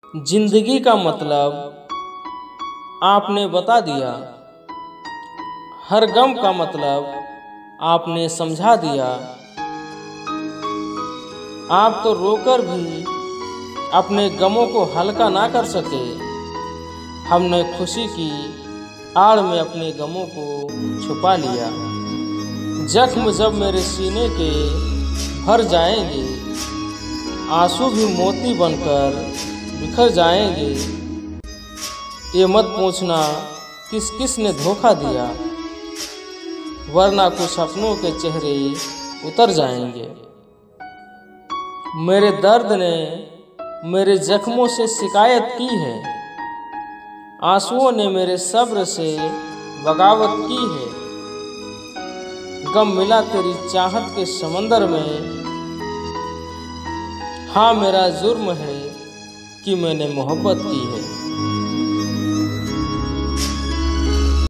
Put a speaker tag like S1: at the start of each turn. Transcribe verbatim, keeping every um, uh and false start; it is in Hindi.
S1: जिंदगी का मतलब आपने बता दिया, हर गम का मतलब आपने समझा दिया। आप तो रोकर भी अपने गमों को हल्का ना कर सके। हमने खुशी की आड़ में अपने गमों को छुपा लिया। जख्म जब मेरे सीने के भर जाएंगे, आंसू भी मोती बनकर बिखर जाएंगे। ये मत पूछना किस किस ने धोखा दिया, वरना कुछ सपनों के चेहरे उतर जाएंगे। मेरे दर्द ने मेरे जख्मों से शिकायत की है, आंसुओं ने मेरे सब्र से बगावत की है। गम मिला तेरी चाहत के समंदर में, हाँ मेरा जुर्म है कि मैंने मोहब्बत की है।